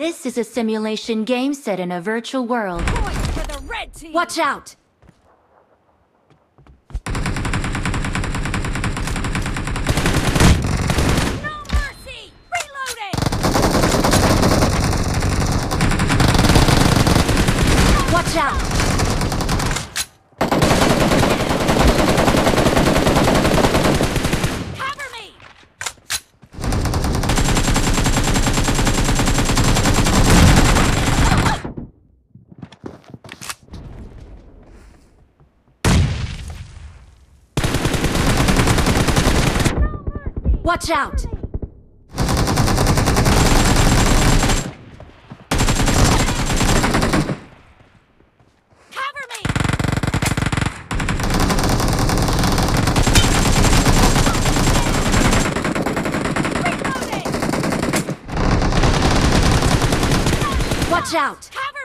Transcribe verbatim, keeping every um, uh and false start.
This is a simulation game set in a virtual world. Point for the red team. Watch out! No mercy! Reloading! Watch out! Cover me! Watch out! Cover me! Reloading! Watch out! Cover